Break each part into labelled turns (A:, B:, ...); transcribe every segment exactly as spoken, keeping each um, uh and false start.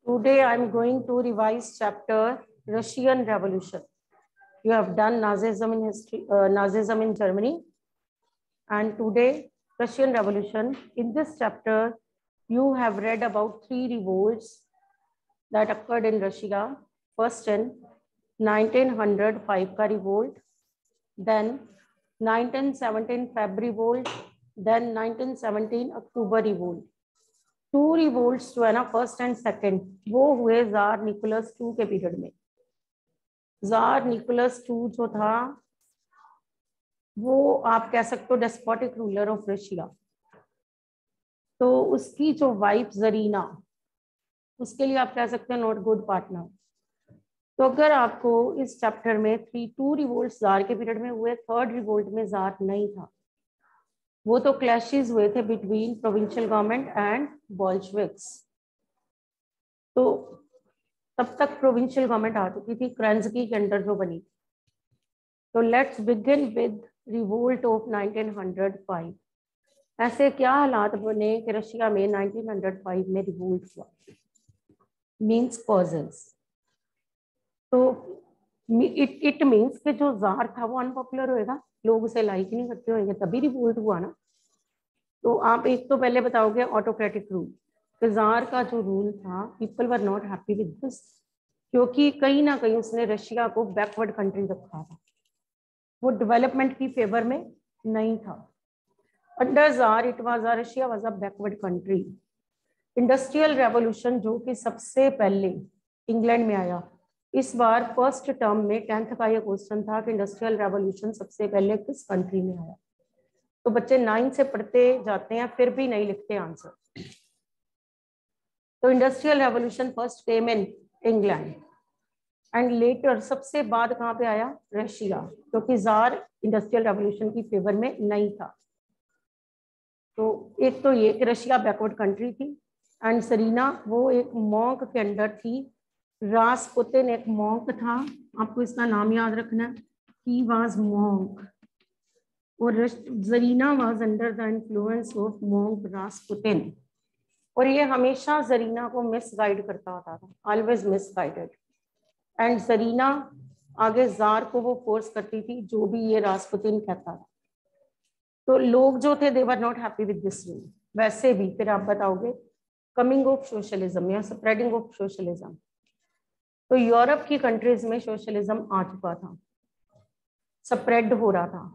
A: Today I am going to revise chapter Russian Revolution. You have done Nazism in history, uh, Nazism in Germany, and today Russian Revolution. In this chapter, you have read about three revolts that occurred in Russia. First in nineteen oh five का revolt, then nineteen seventeen Feb revolt, then nineteen seventeen October revolt. Two revolts जो है ना, first and second, वो हुए tsar Nicholas two के period में. Tsar Nicholas two जो था वो आप कह सकते हो डेस्पोटिक रूलर ऑफ रशिया. तो उसकी जो वाइफ जरीना, उसके लिए आप कह सकते हैं नॉट गुड पार्टनर. तो अगर आपको इस चैप्टर में थ्री टू रिवोल्ट्स जार के पीरियड में हुए, थर्ड रिवोल्ट में जार नहीं था. वो तो क्लैशेस हुए थे between provincial government and Bolsheviks. तो तब तक प्रोविंशियल गवर्नमेंट आ चुकी थी क्रेंस्की के अंडर जो बनी. तो let's begin with revolt of nineteen oh five. ऐसे क्या हालात बने कि रशिया में नाइनटीन ओ फाइव में रिवोल्ट हुआ, मींस कॉजेस. तो इट इट मींस कि जो जार था वो अनपॉपुलर होएगा, लोग उसे लाइक नहीं करते होंगे, तभी रिवोल्ट हुआ ना. तो आप एक तो पहले बताओगे ऑटोक्रेटिक रूल. जार का जो रूल था, people were not happy with this, क्योंकि कहीं ना कहीं उसने रशिया को बैकवर्ड कंट्री रखा था, वो डेवलपमेंट की फेवर में नहीं था. Under tsar it was a Russia was a backward country. Industrial revolution जो कि सबसे पहले इंग्लैंड में आया, इस बार फर्स्ट टर्म में टेंथ का ये क्वेश्चन था कि इंडस्ट्रियल रेवोल्यूशन सबसे पहले किस कंट्री में आया. तो बच्चे नाइन से पढ़ते जाते हैं फिर भी नहीं लिखते आंसर. तो industrial revolution first came in England and later सबसे बाद कहाँ पे आया, रशिया, क्योंकि जार इंडस्ट्रियल रेवोल्यूशन की फेवर में नहीं था. तो एक तो ये कि रशिया बैकवर्ड कंट्री थी, एंड सरीना वो एक मॉन्क के अंडर थी. रासपुतिन एक मॉन्क था, आपको इसका नाम याद रखना, ही वाज मॉन्क. और tsarina was under the influence of monk Rasputin. और ये हमेशा जरीना को मिसगाइड करता होता था, ऑलवेज मिसगाइडेड. एंड जरीना आगे जार को वो फोर्स करती थी जो भी ये रासपुतिन कहता था. तो लोग जो थे they were not happy with this rule. वैसे भी फिर आप बताओगे कमिंग ऑफ सोशलिज्म या स्प्रेडिंग ऑफ सोशलिज्म. तो यूरोप की कंट्रीज में सोशलिज्म आ चुका था, स्प्रेड हो रहा था.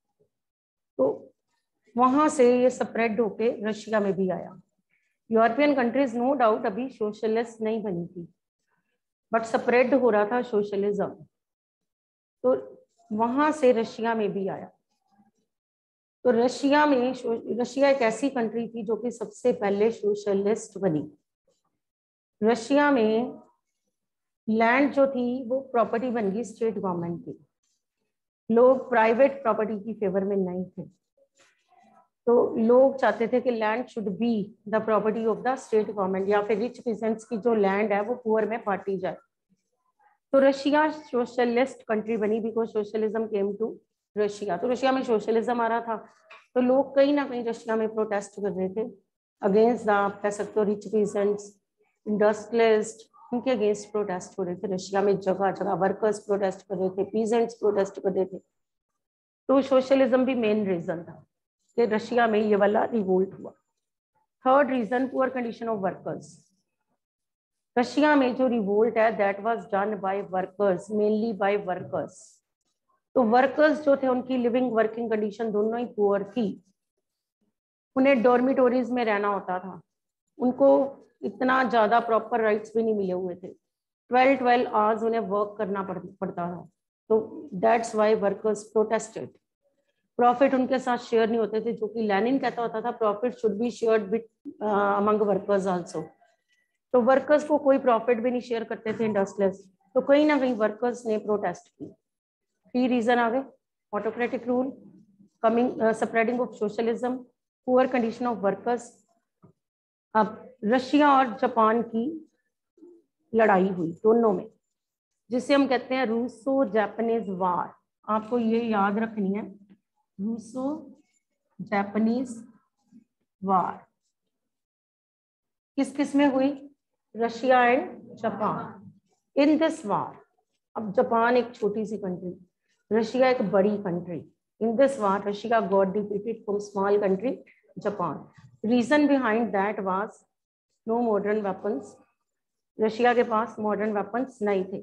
A: तो वहां से ये स्प्रेड होके रशिया में भी आया. यूरोपियन कंट्रीज नो डाउट अभी सोशलिस्ट नहीं बनी थी, बट स्प्रेड हो रहा था सोशलिज्म. तो वहां से रशिया में भी आया. तो रशिया में, रशिया एक ऐसी कंट्री थी जो कि सबसे पहले सोशलिस्ट बनी. रशिया में लैंड जो थी वो प्रॉपर्टी बन गई स्टेट गवर्नमेंट की. लोग प्राइवेट प्रॉपर्टी की फेवर में नहीं थे. तो लोग चाहते थे कि land should be the property of the state government, या फिर रिच पीसेंट्स की जो लैंड है वो पुअर में बांटी जाए. तो रशिया सोशलिस्ट कंट्री बनी because socialism came to Russia. तो रशिया में सोशलिज्म आ रहा था, तो लोग कहीं ना कहीं रशिया में प्रोटेस्ट कर रहे थे अगेंस्ट द, आप कह सकते हो, रिच पीसेंट्स, इंडस्ट्रियलिस्ट. उनके अगेंस्ट प्रोटेस्ट हो रहे थे रशिया में. जगह जगह वर्कर्स प्रोटेस्ट कर रहे थे, पीजेंट्स प्रोटेस्ट कर रहे थे. तो सोशलिज्म भी मेन रीजन था कि रशिया में ये वाला रिवोल्ट हुआ. Third reason, poor condition of workers. Russia में जो रिवोल्ट है that was done by workers, mainly by workers. तो वर्कर्स जो थे उनकी लिविंग वर्किंग कंडीशन दोनों ही पुअर थी. उन्हें डॉर्मिटोरीज में रहना होता था, उनको इतना ज्यादा प्रॉपर राइट्स भी नहीं मिले हुए थे. ट्वेल्व ट्वेल्व आवर्स उन्हें वर्क करना पड़ता था. तो that's why workers protested. Profit उनके साथ शेयर नहीं होते थे, जो कि लेनिन कहता होता था profit should be shared with among workers also. तो वर्कर्स को कोई प्रॉफिट भी नहीं शेयर करते थे इंडस्ट्रियलिस्ट. तो कहीं ना कहीं वर्कर्स ने प्रोटेस्ट की. थ्री रीजन आ गए, autocratic rule, coming spreading of socialism, poor condition of workers. अब रशिया और जापान की लड़ाई हुई दोनों में, जिसे हम कहते हैं रूसो जापानीज वार. आपको ये याद रखनी है, रूसो जापानीज वार किस किस में हुई, Russia and Japan in this war. अब जापान एक छोटी सी कंट्री, रशिया एक बड़ी country. In this war Russia got defeated from small country Japan. Reason behind that was no modern weapons. Russia के पास मॉडर्न वेपन्स नहीं थे,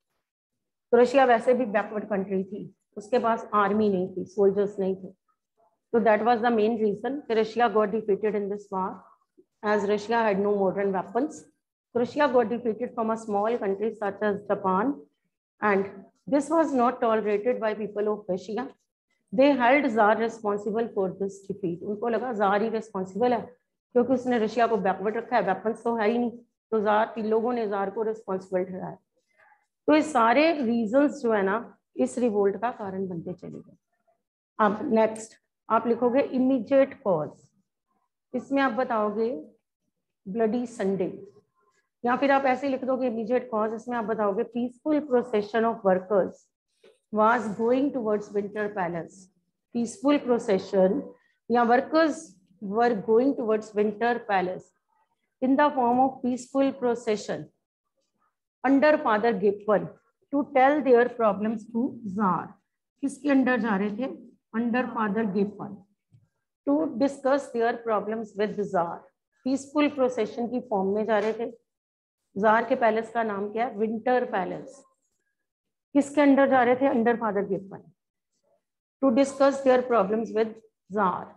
A: तो रशिया वैसे भी बैकवर्ड कंट्री थी, उसके पास आर्मी नहीं थी, सोल्जर्स नहीं थे। तो that was the main reason कि Russia got defeated in this war as Russia had no modern weapons. Russia got defeated from a small country such as Japan, and this was not tolerated by people of Russia. They held Tsar responsible for this defeat. उनको लगा jar ही responsible है, क्योंकि उसने Russia को backward रखा है, weapons तो है ही नहीं, तो जार इन लोगों ने जार को रिस्पॉन्सिबल ठहराया। तो ये सारे रीजंस जो है ना इस रिवोल्ट का कारण बनते चले गए। अब नेक्स्ट आप लिखोगे इमीडिएट कॉज, इसमें आप बताओगे ब्लडी संडे, या फिर आप ऐसे लिख दोगे इमीडिएट कॉज, इसमें आप बताओगे peaceful procession of workers was going towards Winter Palace. Peaceful procession या workers were going towards Winter Palace in the form of peaceful procession under father Gibbon to tell their problems to tsar. किसके under जा रहे थे? Under father Gibbon, to discuss their problems with tsar. Peaceful procession की form में जा रहे थे। Jar के पैलेस का नाम क्या है? Winter palace. किसके अंडर जा रहे थे? Under father Gibbon, to discuss their problems with tsar.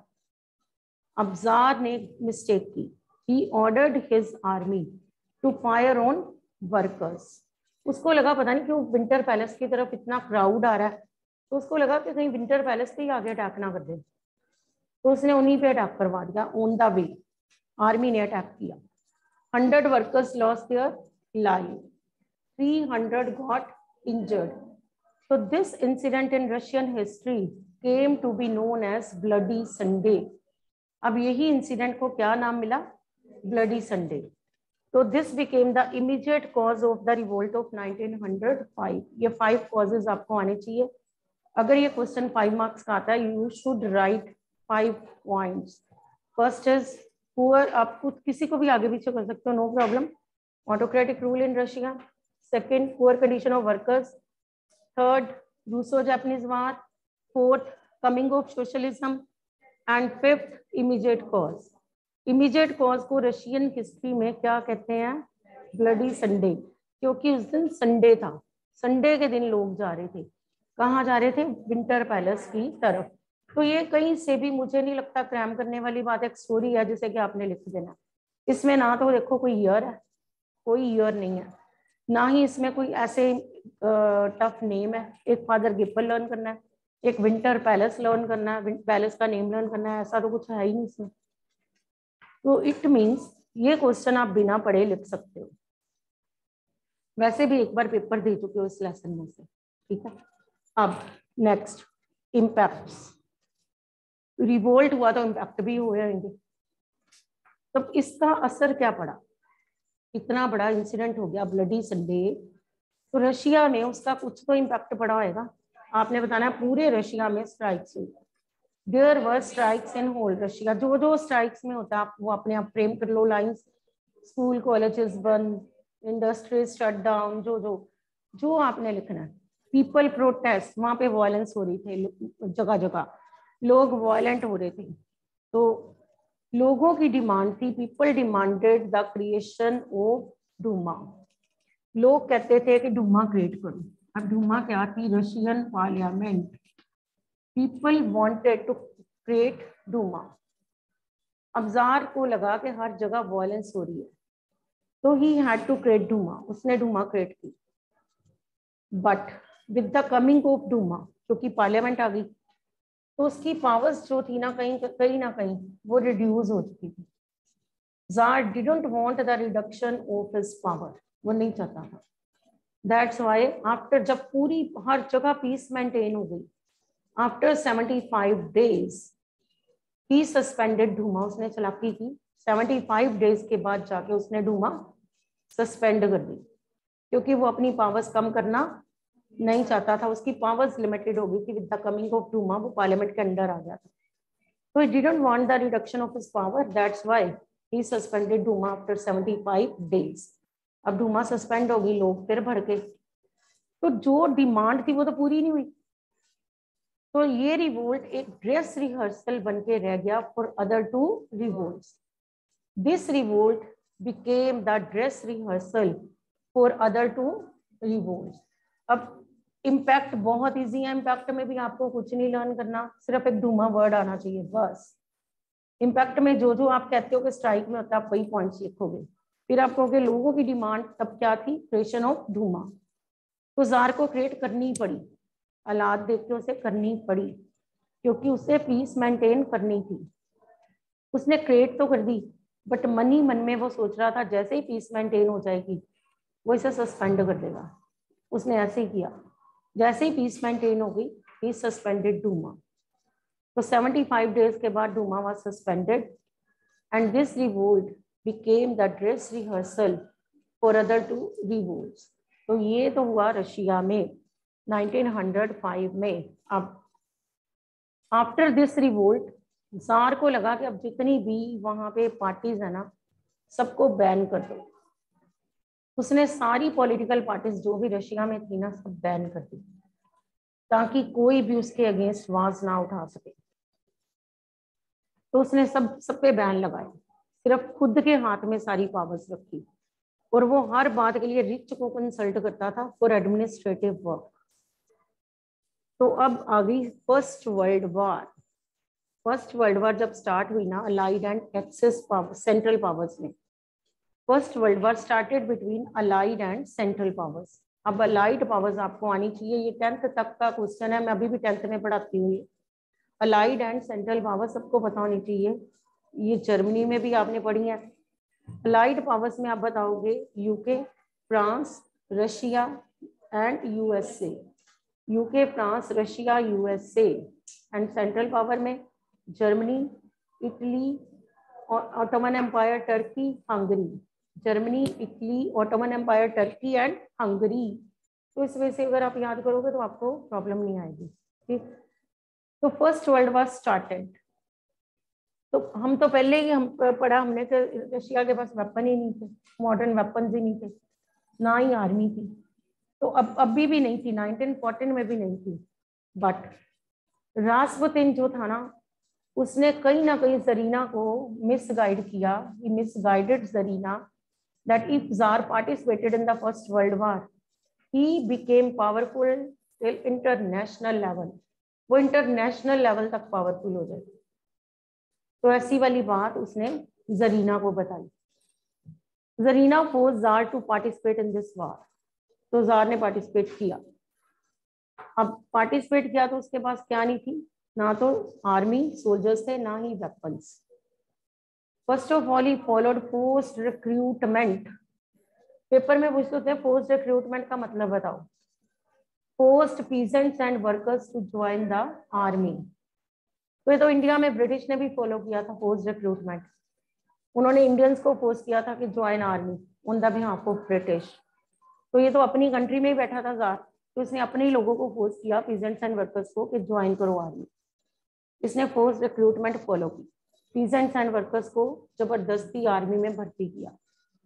A: अब जार ने मिस्टेक की, he ordered his army to fire on workers. उसको लगा पता नहीं क्यों विंटर पैलेस की तरफ इतना क्राउड आ रहा है, तो उसको लगा कि कहीं विंटर पैलेस पे ही आगे अटैक ना कर दे, तो उसने उन्हीं पे अटैक करवा दिया। ऑन द वे आर्मी ने अटैक किया। Hundred workers lost their life, three hundred got injured. So this incident in Russian history came to be known as Bloody Sunday. अब यही इंसिडेंट को क्या नाम मिला? Bloody Sunday. So this became the immediate cause of the revolt of nineteen oh five. ये five causes आपको आने चाहिए। अगर ये क्वेश्चन फाइव मार्क्स का आता है, you should write five points. First is poor, आप खुद किसी को भी आगे पीछे कर सकते हो, no problem. Autocratic rule in Russia. Second, poor condition of workers. Third, Russo-Japanese War. Fourth, coming of socialism. And fifth, immediate cause. Immediate cause को रशियन हिस्ट्री में क्या कहते हैं? ब्लडी संडे, क्योंकि उस दिन संडे था। संडे के दिन लोग जा रहे थे, कहाँ जा रहे थे? विंटर पैलेस की तरफ। तो ये कहीं से भी मुझे नहीं लगता क्रैम करने वाली बात, एक स्टोरी है जिसे कि आपने लिख देना। इसमें ना तो देखो कोई ईयर है, कोई ईयर नहीं है, ना ही इसमें कोई ऐसे टफ नेम है। एक फादर गिब्बन लर्न करना है, एक विंटर पैलेस लर्न करना है, पैलेस का नेम लर्न करना है, ऐसा तो कुछ है ही नहीं इसमें। तो इट मींस ये क्वेश्चन आप बिना पढ़े लिख सकते हो। वैसे भी एक बार पेपर दे चुके हो इस लेसन में से, ठीक है। अब नेक्स्ट, इम्पैक्ट्स। रिवोल्ट हुआ तो इम्पैक्ट भी हो जाएंगे। तो इसका असर क्या पड़ा? इतना बड़ा इंसिडेंट हो गया ब्लडी संडे, तो रशिया में उसका कुछ तो इम्पैक्ट पड़ा होगा। आपने बताना पूरे रशिया में स्ट्राइक्स हुई। There were strikes in whole Russia. जो जो स्ट्राइक्स में होता है आप वो अपने आप फ्रेम कर लो लाइंस। स्कूल कॉलेजेस बंद, इंडस्ट्रीज शट डाउन, जो जो जो आपने लिखना है। पीपल प्रोटेस्ट, वहां पे वायलेंस हो रही थी जगह जगह, लोग वायलेंट हो रहे थे। तो लोगों की डिमांड थी, people demanded the creation of Duma. लोग कहते थे कि डूमा क्रिएट करो। अब डूमा क्या थी? Russian parliament. People wanted to create Duma. अब जार को लगा कि हर जगह वायलेंस हो रही है, तो he had to create Duma. उसने डूमा क्रिएट की। But with the coming of Duma, क्योंकि पार्लियामेंट आ गई, तो उसकी पावर्स जो थी ना कहीं कहीं ना कहीं वो रिड्यूस हो चुकी थी। Tsar didn't want the reduction of his power, वो नहीं चाहता था। दैट्स व्हाई आफ्टर, जब पूरी हर जगह पीस मेंटेन हो गई, after seventy five days he suspended Duma. उसने चालाकी की, सेवेंटी फाइव डेज के बाद जाके उसने डूमा सस्पेंड कर दी, क्योंकि वो अपनी पावर्स कम करना नहीं चाहता था। उसकी पावर्स लिमिटेड हो गई थी। With the coming of Duma वो पार्लियामेंट के अंडर आ गया था, तो he didn't want the reduction of his power. That's why he suspended Duma after seventy five days. अब डूमा सस्पेंड होगी, लोग फिर भड़के, तो जो डिमांड थी वो तो पूरी नहीं हुई। तो ये रिवोल्ट एक ड्रेस रिहर्सल बन के रह गया for other two revolt. This revolt became the dress rehearsal for other two revolt. अब इम्पैक्ट बहुत इजी है, इम्पैक्ट में भी आपको कुछ नहीं लर्न करना, सिर्फ एक डूमा वर्ड आना चाहिए बस। इम्पैक्ट में जो जो आप कहते हो कि स्ट्राइक में होता है, आप वही पॉइंट्स लिखोगे। फिर आप कहोगे लोगों की डिमांड तब क्या थी, क्रिएशन ऑफ डूमा। तो जार को क्रिएट करनी पड़ी, हालात देख के उसे करनी पड़ी, क्योंकि उसे पीस मेंटेन करनी थी। उसने क्रिएट तो कर दी, बट मन ही मन में वो सोच रहा था जैसे ही पीस मेंटेन हो जाएगी वो इसे सस्पेंड कर देगा। उसने ऐसे ही किया, जैसे ही पीस मेंटेन हो गई ही सस्पेंडेड डूमा। तो सेवेंटी फाइव डेज के बाद Duma was suspended and this revolt became the dress rehearsal for other two revolts. तो ये तो हुआ रशिया में नाइनटीन हंड्रेड फाइव में। अब आफ्टर दिस रिवोल्ट जार को लगा कि अब जितनी भी वहां पे पार्टीज है ना, सबको बैन कर दो। उसने सारी पॉलिटिकल पार्टीज जो भी रशिया में थी ना, सब बैन कर दी, ताकि कोई भी उसके अगेंस्ट आवाज ना उठा सके। तो उसने सब सब पे बैन लगाए, सिर्फ खुद के हाथ में सारी पावर्स रखी, और वो हर बात के लिए रिच को कंसल्ट करता था फॉर एडमिनिस्ट्रेटिव वर्क। तो अब आ गई first world war. First world war जब स्टार्ट हुई ना, allied and axis power central powers में, first world war started between allied and central powers. अब अलाइड पावर्स आपको आनी चाहिए, ये टेंथ तक का क्वेश्चन है, मैं अभी भी टेंथ में पढ़ाती हूँ। ये अलाइड एंड सेंट्रल पावर्स सबको पता होनी चाहिए, ये जर्मनी में भी आपने पढ़ी है। अलाइड पावर्स में आप बताओगे UK, France, Russia and USA. UK, France, Russia, USA. And central power में Germany, Italy, Ottoman empire, Turkey, Hungary. Germany, Italy, Ottoman empire, Turkey and Hungary. तो इस वजह से अगर आप याद करोगे तो आपको प्रॉब्लम नहीं आएगी। ठीक, तो फर्स्ट वर्ल्ड वॉर स्टार्टेड। तो हम तो पहले ही हम पढ़ा हमने कि रशिया के पास वेपन ही नहीं थे, मॉडर्न वेपन्स ही नहीं थे, ना ही आर्मी थी। तो अब अभी भी नहीं थी, नाइनटीन फोर्टीन में भी नहीं थी। बट रास्पुतिन जो था ना, उसने कहीं ना कहीं जरीना को मिसगाइड किया। He misguided Tsarina that if Tsar participated in the first world war he became powerful till international level. वो इंटरनेशनल लेवल तक पावरफुल हो जाए। तो ऐसी वाली बात उसने जरीना को बताई। Tsarina force Tsar to participate in this war. तो जार ने पार्टिसिपेट किया। अब पार्टिसिपेट किया तो उसके पास क्या नहीं थी, ना तो आर्मी सोल्जर्स थे, ना ही weapons. First of all he followed post recruitment. Paper में पूछते थे पोस्ट रिक्रूटमेंट का मतलब बताओ। Post peasants and workers to join the army. तो ये तो इंडिया में ब्रिटिश ने भी फॉलो किया था पोस्ट रिक्रूटमेंट। उन्होंने इंडियंस को फोर्स किया था कि join army on the behalf of British. तो ये तो अपनी कंट्री में ही बैठा था जार, तो इसने अपने ही लोगों को फोर्स किया, पीजेंट्स एंड वर्कर्स को, कि ज्वाइन करो आर्मी। इसने फोर्स रिक्रूटमेंट फॉलो की, पीजेंट्स एंड वर्कर्स को जबरदस्ती आर्मी में भर्ती किया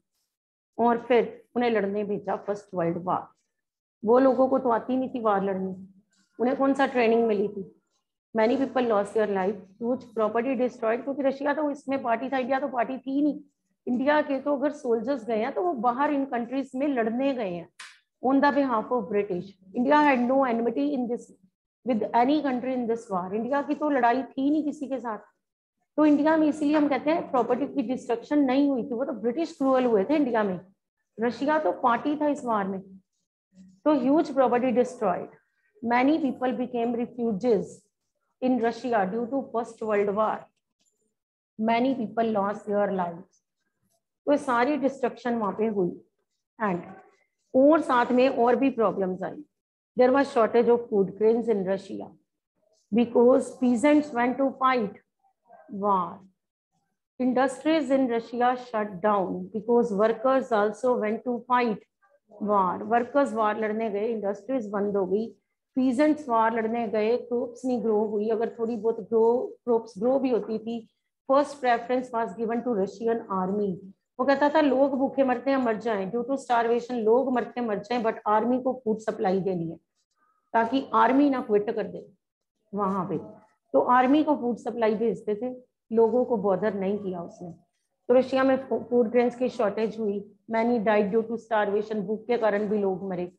A: और फिर उन्हें लड़ने भेजा फर्स्ट वर्ल्ड वॉर। वो लोगों को तो आती नहीं थी वार लड़नी, उन्हें कौन सा ट्रेनिंग मिली थी। Many people lost their life, huge property destroyed, क्योंकि रशिया तो इसमें पार्टी था, इंडिया तो पार्टी थी नहीं। इंडिया के तो अगर सोल्जर्स गए हैं तो वो बाहर इन कंट्रीज में लड़ने गए हैं on the behalf of British. India had no enmity in this with any country in this war. India की तो लड़ाई थी नहीं किसी के साथ। तो इंडिया में इसीलिए हम कहते हैं प्रॉपर्टी की डिस्ट्रक्शन नहीं हुई थी, वो तो ब्रिटिश क्रूअल हुए थे इंडिया में। रशिया तो पार्टी था इस वार में। तो huge property destroyed, many people became refugees in Russia due to First World War. Many people lost their lives. तो सारी डिस्ट्रक्शन वहां पे हुई एंड और साथ में और भी प्रॉब्लम्स आई। There was shortage of food grains in Russia because peasants went to fight war. Industries in Russia shut down because workers also went to fight war. Workers war लड़ने गए, इंडस्ट्रीज बंद हो गई। पीजेंट्स वार लड़ने गए, crops नहीं grow हुई। अगर थोड़ी बहुत ग्रो क्रॉप्स ग्रो भी होती थी first preference was given to Russian army. वो कहता था लोग भूखे मरते हैं मर जाएं, ड्यू टू स्टारवेशन लोग मरते मर जाएं, बट आर्मी को फूड सप्लाई देनी है ताकि आर्मी ना क्विट कर दे वहां पे। तो आर्मी को फूड सप्लाई भेजते थे, लोगों को बॉदर नहीं किया उसने। तो रशिया में फूड ग्रेन्स की शॉर्टेज हुई, many died due to starvation, भूख के कारण भी लोग मरे।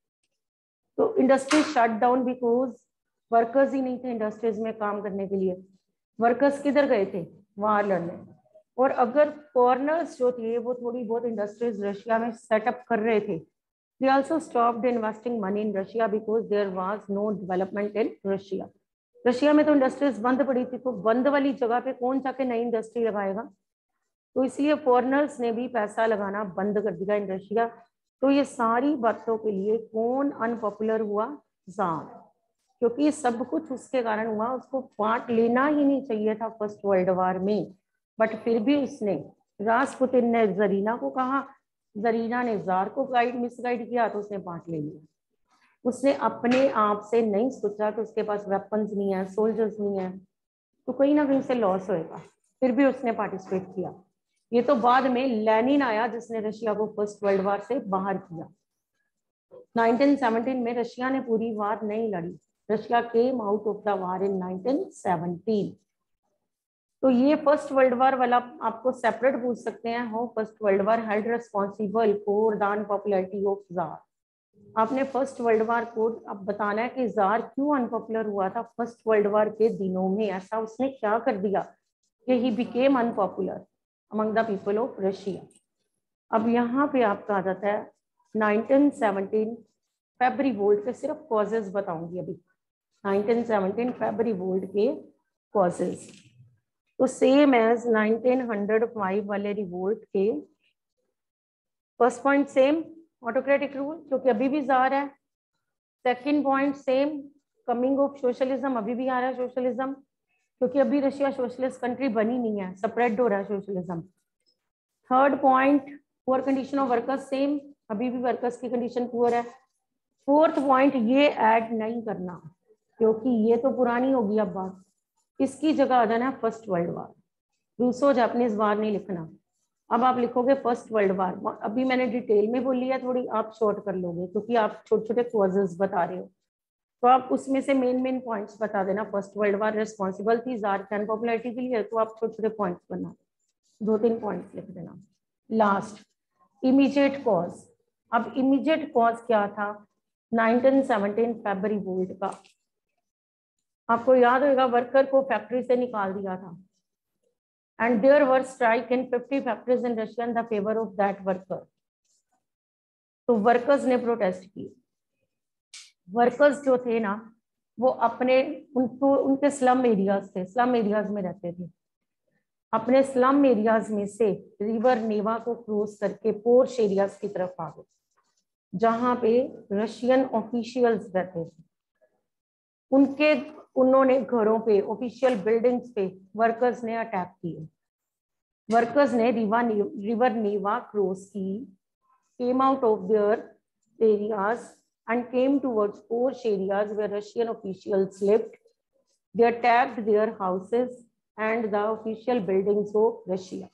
A: तो industry shut down because workers ही नहीं थे इंडस्ट्रीज में काम करने के लिए। वर्कर्स किधर गए थे? वहां लड़ने। और अगर फॉरेनर्स जो थे वो थोड़ी बहुत इंडस्ट्रीज रशिया में सेटअप कर रहे थे, they also stopped investing money in Russia because there was no development in Russia. Russia में तो इंडस्ट्रीज बंद पड़ी थी, तो बंद वाली जगह पे कौन जाके नई इंडस्ट्री लगाएगा? तो इसलिए फॉरेनर्स ने भी पैसा लगाना बंद कर दिया इन रशिया। तो ये सारी बातों के लिए कौन अनपॉपुलर हुआ? जार। क्योंकि सब कुछ उसके कारण हुआ, उसको पार्ट लेना ही नहीं चाहिए था फर्स्ट वर्ल्ड वॉर में, बट फिर भी उसने, रासपुतिन ने जरीना को कहा, जरीना ने जार को गाइड मिसगाइड किया, तो उसने पार्ट ले लिया। उसने अपने आप से नहीं सोचा कि उसके पास वेपन्स नहीं है, सोल्जर्स नहीं है, तो कहीं ना कहीं से लॉस होएगा, फिर भी उसने पार्टिसिपेट किया। ये तो बाद में लेनिन आया जिसने रशिया को फर्स्ट वर्ल्ड वॉर से बाहर किया। नाइनटीन सेवनटीन में रशिया ने पूरी वार नहीं लड़ी, Russia came out of the war in nineteen seventeen. तो ये फर्स्ट वर्ल्ड वॉर वाला आपको सेपरेट पूछ सकते हैं, how first world war held responsible for the unpopularity of Tsar. आपने फर्स्ट वर्ल्ड वॉर को अब बताना है कि जार क्यों अनपॉपुलर हुआ था फर्स्ट वर्ल्ड वॉर के दिनों में, ऐसा उसने क्या कर दिया कि he became unpopular among the people of Russia. अब यहाँ पे आपका आ जाता है नाइनटीन सेवनटीन फेब रिवोल्ट के सिर्फ कॉजेज बताऊंगी अभी। नाइनटीन सेवनटीन फेब रिवोल्ट के कॉजेज तो same as nineteen hundred five वाले रिवोल्ट के। First point same, autocratic rule क्योंकि अभी भी जार है। Second point same, coming of socialism, अभी भी आ रहा है सोशलिज्म क्योंकि अभी रशिया सोशलिस्ट कंट्री बनी नहीं है, स्प्रेड हो रहा है socialism. Third point, poor condition of workers, same अभी भी वर्कर्स की कंडीशन पुअर है। फोर्थ पॉइंट, ये ऐड नहीं करना क्योंकि ये तो पुरानी होगी अब बात, इसकी जगह आ जाना है first world war. Russo Japanese war नहीं लिखना, अब आप लिखोगे फर्स्ट वर्ल्ड वॉर। अभी मैंने डिटेल में बोली है थोड़ी, आप शॉर्ट कर लोगे क्योंकि आप छोटे छोटे कॉजेज बता रहे हो, तो आप उसमें से मेन मेन पॉइंट्स बता देना। फर्स्ट वर्ल्ड वॉर रिस्पॉन्सिबल थी जार की अनपॉपुलरिटी के लिए, तो आप छोटे छोटे पॉइंट्स बना दो तीन पॉइंट्स लिख देना। Last, immediate cause. अब इमीडिएट कॉज क्या था? नाइनटीन सेवनटीन फेब रिवोल्ट का। आपको याद होगा वर्कर को फैक्ट्री से निकाल दिया था, and there were strike in fifty factories in Russia in the favour of that worker. तो वर्कर्स ने प्रोटेस्ट किए। वर्कर्स जो थे ना वो अपने, उनको उनके स्लम एरियाज थे, स्लम एरियाज में रहते थे, अपने स्लम एरियाज में से रिवर नेवा को क्रॉस करके पोर्श एरियाज की तरफ आ गए जहां पे रशियन ऑफिशियल्स रहते थे। उनके उन्होंने घरों पे, ऑफिशियल बिल्डिंग्स पे वर्कर्स ने अटैक किए। वर्कर्स ने रिवर रिवर नेवा क्रॉस की, came out of their areas and came towards Porsche areas where Russian officials lived. They attacked their houses and the official buildings of Russia.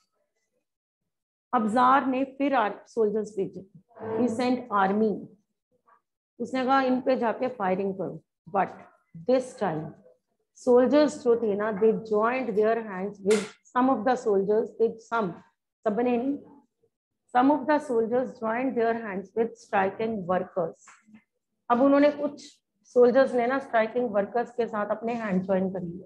A: अब jar ने फिर soldiers भेजे, he sent army. उसने कहा इन पे जाके firing करो, but this time soldiers जो थे ना, they joined their hands with some of the soldiers, they some सबने नहीं, some of the soldiers joined their hands with striking workers. अब उन्होंने कुछ सोल्जर्स ने ना स्ट्राइकिंग वर्कर्स के साथ अपने हैंड ज्वाइन कर लिए।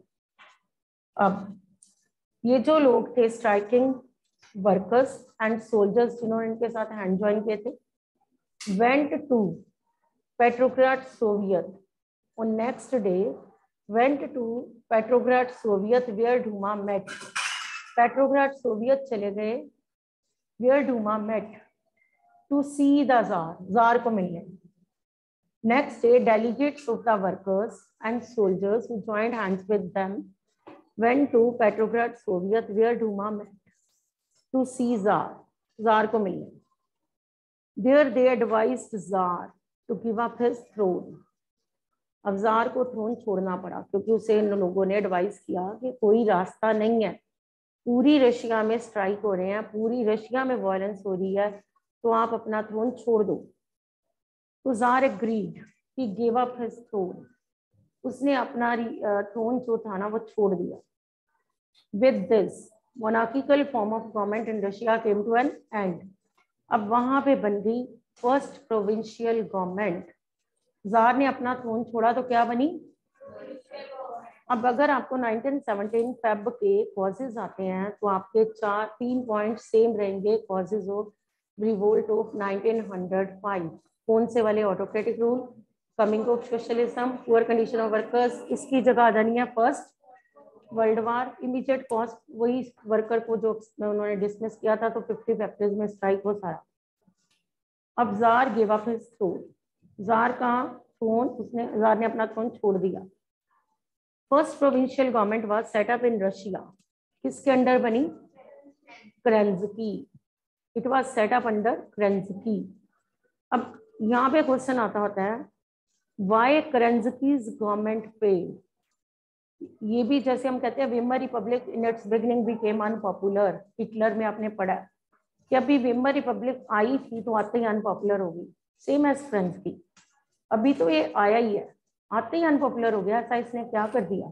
A: अब ये जो लोग थे स्ट्राइकिंग वर्कर्स एंड सोल्जर्स जिन्होंने इनके साथ हैंड ज्वाइन किए थे, went to Petrograd Soviet on next day, went to Petrograd Soviet where Duma met. Petrograd Soviet चले गए where Duma met to see the Tsar, जार को मिलने। Next day, delegates of the workers and soldiers who joined hands with them went to Petrograd Soviet where Duma met to see Tsar, Tsar को मिलने। There they advised Tsar to give up his throne. अब Tsar को throne छोड़ना पड़ा क्योंकि उसे इन लोगों ने एडवाइस किया कि कोई रास्ता नहीं है पूरी रशिया में स्ट्राइक हो रहे हैं, पूरी रशिया में वायलेंस हो रही है, तो आप अपना थ्रोन छोड़ दो। तो Tsar agreed, he give up his throne, उसने अपना थ्रोन जो था ना वो छोड़ दिया। With this monarchical form of government in Russia came to an end. अब वहां पे बन गई फर्स्ट प्रोविंशियल गवर्नमेंट। जार ने अपना थ्रोन छोड़ा तो क्या बनी? अब अगर आपको नाइनटीन सेवनटीन फेब के कॉजेज आते हैं तो आपके चार तीन पॉइंट सेम रहेंगे। Causes of revolt of nineteen hundred five, कौन से वाले? Autocratic rule, coming of socialism, poor condition of workers. इसकी जगह आ जानी है first world war. Immediate cause वही वर्कर को जो उन्होंने डिसमिस किया था, तो फिफ्टी फैक्ट्रीज में स्ट्राइक हो सारा। अब Tsar give up his throne, Tsar का थ्रोन उसने जार ने अपना थ्रोन छोड़ दिया। First provincial government was set up in Russia, किसके अंडर बनी? Kerensky. It was set up under Kerensky. अब यहाँ पे क्वेश्चन आता होता है व्हाई केरेंस्कीज गवर्नमेंट फेल्ड। ये भी जैसे हम कहते हैं Weimar republic in its beginning became unpopular. Hitler में आपने पढ़ा कि अभी वेमर रिपब्लिक आई थी तो आते ही अनपॉपुलर हो गई, सेम एज केरेंस्की। अभी तो ये आया ही है, आते ही अनपॉपुलर हो गया। ऐसा इसने क्या कर दिया?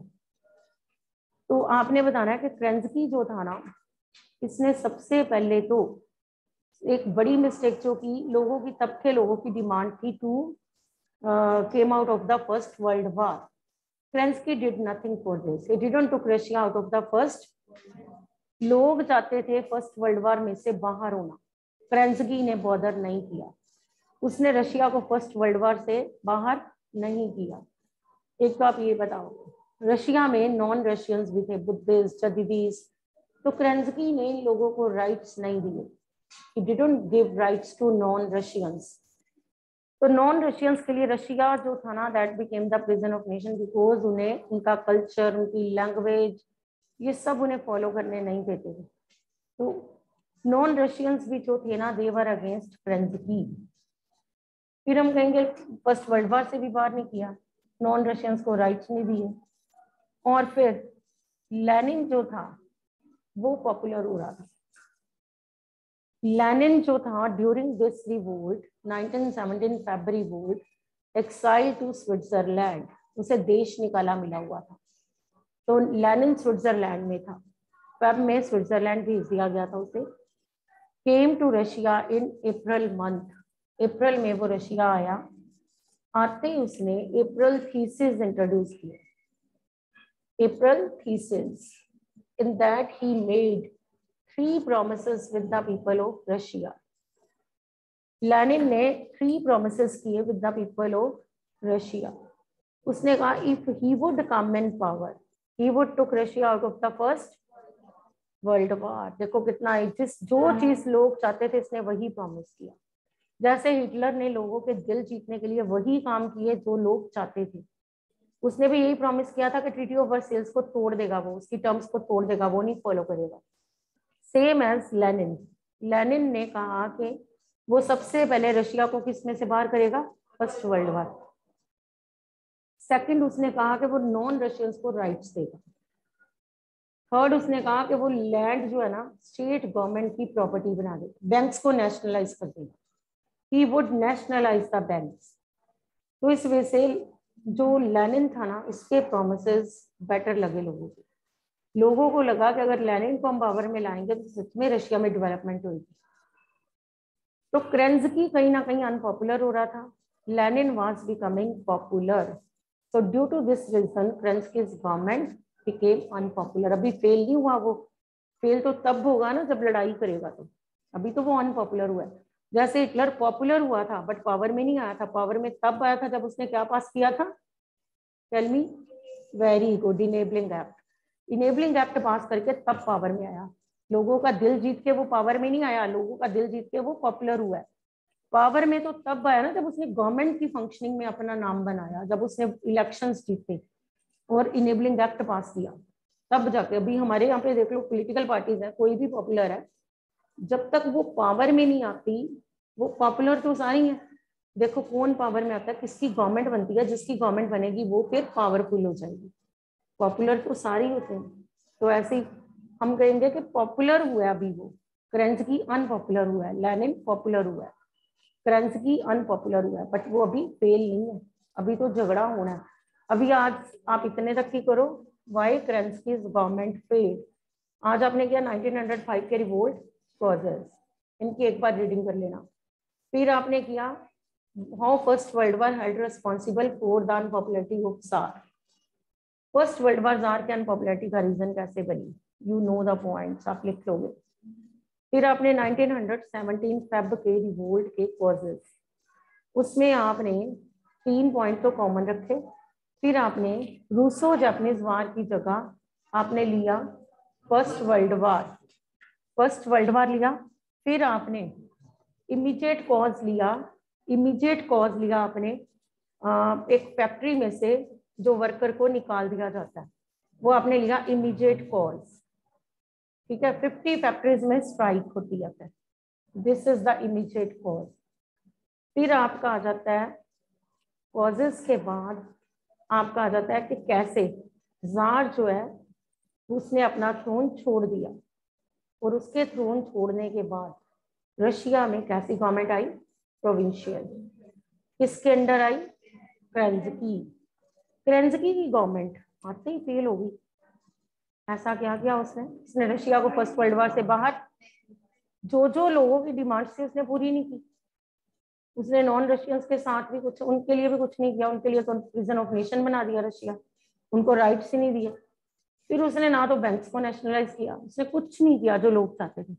A: तो आपने बताना है कि केरेंस्की जो था ना, इसने सबसे पहले तो एक बड़ी मिस्टेक जो की लोगों की, तब के लोगों की डिमांड थी to came out of the first world war. Kerensky did nothing for this, he didn't took Russia out of the first. लोग चाहते थे फर्स्ट वर्ल्ड वार में से बाहर होना, केरेंस्की ने बॉदर नहीं किया, उसने रशिया को फर्स्ट वर्ल्ड वार से बाहर नहीं किया। एक तो आप ये बताओ, रशिया में नॉन रशियंस भी थे, बुद्धिस्ट, जदीदीस, तो केरेंस्की ने इन लोगों को राइट्स नहीं दिए। He didn't give rights to non-Russians. तो नॉन रशियंस के लिए रशिया जो था ना, that became the prison of nation, because उन्हें उनका कल्चर, उनकी लैंग्वेज, ये सब उन्हें फॉलो करने नहीं देते थे। तो नॉन रशियंस भी जो थे ना, दे वर अगेंस्ट केरेंस्की। फिर हम कहेंगे फर्स्ट वर्ल्ड वार से भी बाहर नहीं किया, नॉन रशियंस को राइट्स नहीं दिए, और फिर लेनिन जो था वो पॉपुलर हो रहा था। लेनिन जो था during this revolt nineteen seventeen Feb revolt exile to Switzerland, उसे देश निकाला मिला हुआ था। तो लेनिन स्विट्जरलैंड में था, फेब में स्विट्जरलैंड भेज दिया गया था उसे। Came to Russia in April month, April में वो रशिया आया। आते ही उसने अप्रैल थीसिस इंट्रोड्यूस किया, April thesis. In that he made three promises with the people of Russia. Lenin ने three promises किए with the people of Russia. उसने कहा if he would come in power, he would took Russia out of the first world war. देखो कितना, जिस जो चीज लोग चाहते थे इसने वही प्रॉमिस किया। जैसे हिटलर ने लोगों के दिल जीतने के लिए वही काम किए जो लोग चाहते थे, उसने भी यही प्रॉमिस किया था कि ट्रीटी ऑफ वर्सेल्स को तोड़ देगा, वो उसकी टर्म्स को तोड़ देगा, वो नहीं फॉलो करेगा। सेम एज लेनिन, लेनिन ने कहा कि वो सबसे पहले रशिया को किस में से बाहर करेगा? फर्स्ट वर्ल्ड वार। सेकंड उसने कहा कि वो नॉन रशियंस को राइट्स देगा। थर्ड उसने कहा कि वो लैंड जो है ना स्टेट गवर्नमेंट की प्रॉपर्टी बना देगा, बैंक्स को नेशनलाइज कर देगा। He would nationalise the banks. तो इस वजह से जो लेनिन था ना, इसके प्रोमिसेस बेटर लगे लोगों को। लोगों को लगा कि अगर लेनिन को हम पावर में लाएंगे तो सच में रशिया में डेवलपमेंट होगी। तो केरेंस्की कहीं ना कहीं अनपॉपुलर हो रहा था, Lenin was becoming popular. So due to this reason Kerensky's government became unpopular. अभी फेल नहीं हुआ, वो फेल तो तब होगा ना जब लड़ाई करेगा, तो अभी तो वो अनपॉपुलर हुआ है। जैसे हिटलर पॉपुलर हुआ था बट पावर में नहीं आया था, पावर में तब आया था जब उसने क्या पास किया था? Tell me. Very good, enabling act. Enabling act pass करके तब पावर में आया। लोगों का दिल जीत के वो पावर में नहीं आया, लोगों का दिल जीत के वो पॉपुलर हुआ है। पावर में तो तब आया ना जब उसने गवर्नमेंट की फंक्शनिंग में अपना नाम बनाया, जब उसने इलेक्शंस जीते और इनेबलिंग एक्ट पास किया, तब जाके। अभी हमारे यहाँ पे देख लो, पॉलिटिकल पार्टीज है, कोई भी पॉपुलर है, जब तक वो पावर में नहीं आती वो पॉपुलर तो सारी है। देखो कौन पावर में आता है, किसकी गवर्नमेंट बनती है, जिसकी गवर्नमेंट बनेगी वो फिर पावरफुल हो जाएगी। पॉपुलर तो सारे होते हैं। तो ऐसे ही हम कहेंगे कि पॉपुलर हुआ है अभी वो, केरेंस्की अनपॉपुलर हुआ है, लेनिन पॉपुलर हुआ है, केरेंस्की अनपॉपुलर हुआ है, बट वो अभी फेल नहीं है, अभी तो झगड़ा होना है। अभी आज आप इतने तक की करो, वाई केरेंस्की गवर्नमेंट फेल। आज आपने किया नाइनटीन हंड्रेड फाइव के रिवोल्ट कॉजेस, इनकी एक बार रीडिंग कर लेना। फिर आपने किया how first world war held responsible for the unpopularity of Tsar. First world war Tsar के अनपॉपुलरिटी का रीजन कैसे बनी, यू नो द पॉइंट्स, आप लिख लोगे। फिर आपने नाइनटीन सेवनटीन फेब के रिवोल्ट के कॉजेस, उसमें आपने तीन पॉइंट तो कॉमन रखे। फिर आपने रूसो जापानीज वार की जगह आपने लिया first world war, first world war लिया। फिर आपने इमीडिएट कॉज लिया, इमीडिएट कॉज लिया आपने एक फैक्ट्री में से जो वर्कर को निकाल दिया जाता है, वो आपने लिया इमीडिएट कॉज, ठीक है। फिफ्टी फैक्ट्रीज में स्ट्राइक होती है, this is the immediate cause. फिर आपका आ जाता है कॉजेस के बाद आपका आ जाता है कि कैसे जार जो है उसने अपना थ्रोन छोड़ दिया, और उसके थ्रोन छोड़ने के बाद रशिया में कैसी गवर्नमेंट आई, प्रोविंशियल। किसके अंडर आई, केरेंस्की, केरेंस्की की गवर्नमेंट आते ही फेल हो गई। ऐसा क्या किया उसने, उसने रशिया को फर्स्ट वर्ल्ड वार से बाहर, जो जो लोगों की डिमांड थी उसने पूरी नहीं की। उसने नॉन रशियंस के साथ भी कुछ, उनके लिए भी कुछ नहीं किया, उनके लिए तो प्रिजन ऑफ नेशन बना दिया रशिया, उनको राइट्स ही नहीं दिए। फिर उसने ना तो बैंक्स को नेशनलाइज किया, उसने कुछ नहीं किया जो लोग चाहते थे।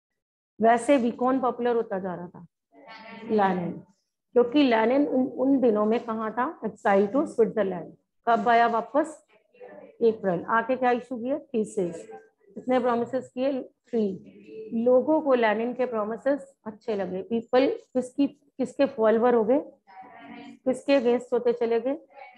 A: वैसे भी कौन पॉपुलर होता जा रहा था, लेनिन, क्योंकि लेनिन उन, उन दिनों में कहाँ था, एक्साइल टू स्विट्जरलैंड। कब आया वापस, अप्रैल। आके क्या इशू किए, थीसिस। इसने प्रोमिसेस किए थ्री। लोगों को लेनिन के प्रोमिसेस अच्छे लगे, पीपल किसकी किसके फॉलोअर हो गए, किसके अगेंस्ट होते चले गए।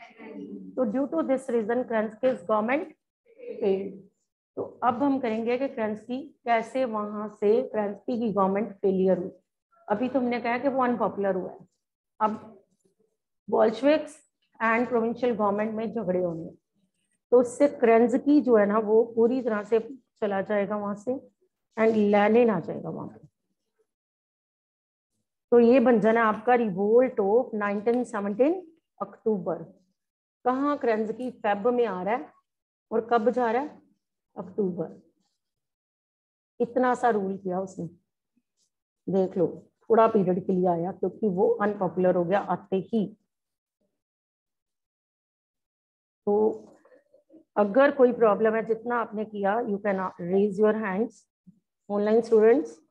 A: तो due to this reason Kerensky's government failed. तो अब हम करेंगे कि केरेंस्की कैसे वहां से केरेंस्की की गवर्नमेंट फेलियर हुई। अभी तुमने कहा कि वो अनपॉपुलर हुआ है, अब बोल्शेविक्स एंड प्रोविंशियल गवर्नमेंट में झगड़े होंगे, तो उससे केरेंस्की जो है ना वो पूरी तरह से चला जाएगा वहां से, एंड लेनिन आ जाएगा वहां पे। तो ये बन जाना आपका revolt of nineteen seventeen October. कहाँ केरेंस्की फेब में आ रहा है और कब जा रहा है, अक्टूबर। इतना सा रूल किया उसने, देख लो थोड़ा पीरियड के लिए आया क्योंकि वो अनपॉपुलर हो गया आते ही। तो अगर कोई प्रॉब्लम है जितना आपने किया, you can raise your hands online students.